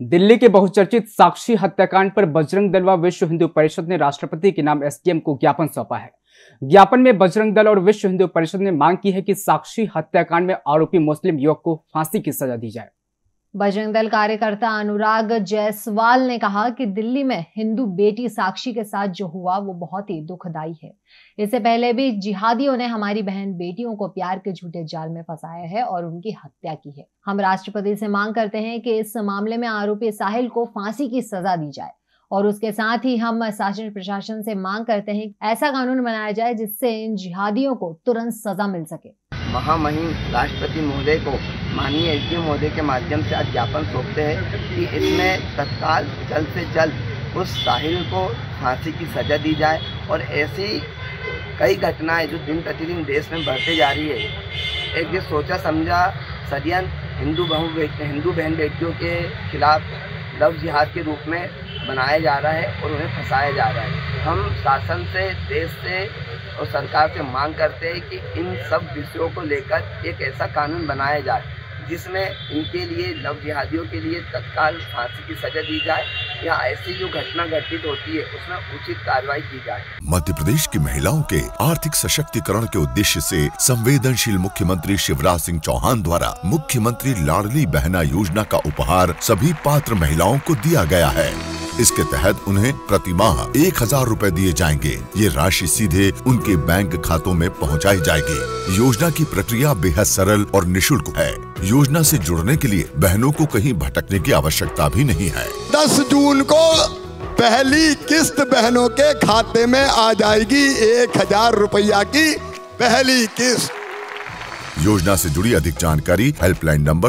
दिल्ली के बहुचर्चित साक्षी हत्याकांड पर बजरंग दल व विश्व हिंदू परिषद ने राष्ट्रपति के नाम एसडीएम को ज्ञापन सौंपा है। ज्ञापन में बजरंग दल और विश्व हिंदू परिषद ने मांग की है कि साक्षी हत्याकांड में आरोपी मुस्लिम युवक को फांसी की सजा दी जाए। बजरंग दल कार्यकर्ता अनुराग जायसवाल ने कहा कि दिल्ली में हिंदू बेटी साक्षी के साथ जो हुआ वो बहुत ही दुखदाई है। इससे पहले भी जिहादियों ने हमारी बहन बेटियों को प्यार के झूठे जाल में फंसाया है और उनकी हत्या की है। हम राष्ट्रपति से मांग करते हैं कि इस मामले में आरोपी साहिल को फांसी की सजा दी जाए और उसके साथ ही हम शासन प्रशासन से मांग करते हैं कि ऐसा कानून बनाया जाए जिससे इन जिहादियों को तुरंत सजा मिल सके। महामहिम राष्ट्रपति महोदय को माननीय एसडीएम महोदय के माध्यम से आज ज्ञापन सौंपते हैं कि इसमें तत्काल जल्द से जल्द उस साहिल को फांसी की सजा दी जाए और ऐसी कई घटनाएं जो दिन प्रतिदिन देश में बढ़ते जा रही है। एक ये सोचा समझा षड्यंत्र हिंदू बहन बेटियों के खिलाफ लव जिहाद के रूप में बनाया जा रहा है और उन्हें फंसाया जा रहा है। हम शासन से, देश से और सरकार से मांग करते हैं कि इन सब विषयों को लेकर एक ऐसा कानून बनाया जाए जिसमें इनके लिए लव जिहादियों के लिए तत्काल फांसी की सजा दी जाए या ऐसी जो घटना घटित होती है उसमें उचित कार्रवाई की जाए। मध्य प्रदेश की महिलाओं के आर्थिक सशक्तिकरण के उद्देश्य से संवेदनशील मुख्यमंत्री शिवराज सिंह चौहान द्वारा मुख्यमंत्री लाडली बहना योजना का उपहार सभी पात्र महिलाओं को दिया गया है। इसके तहत उन्हें प्रति माह 1000 रुपए दिए जाएंगे। ये राशि सीधे उनके बैंक खातों में पहुंचाई जाएगी। योजना की प्रक्रिया बेहद सरल और निःशुल्क है। योजना से जुड़ने के लिए बहनों को कहीं भटकने की आवश्यकता भी नहीं है। 10 जून को पहली किस्त बहनों के खाते में आ जाएगी। 1000 रुपया की पहली किस्त। योजना से जुड़ी अधिक जानकारी हेल्पलाइन नंबर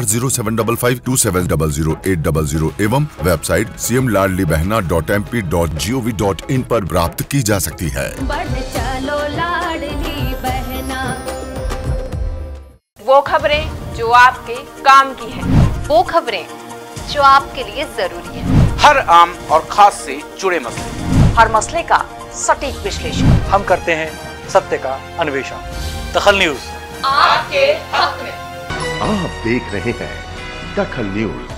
075527008000 एवं वेबसाइट cmladlibehna.mp.gov.in पर प्राप्त की जा सकती है। बढ़ चलो लाडली बहना। वो खबरें जो आपके काम की है, वो खबरें जो आपके लिए जरूरी है। हर आम और खास से जुड़े मसले, हर मसले का सटीक विश्लेषण। हम करते हैं सत्य का अन्वेषण। दखल न्यूज आपके हक में। आप देख रहे हैं दखल न्यूज।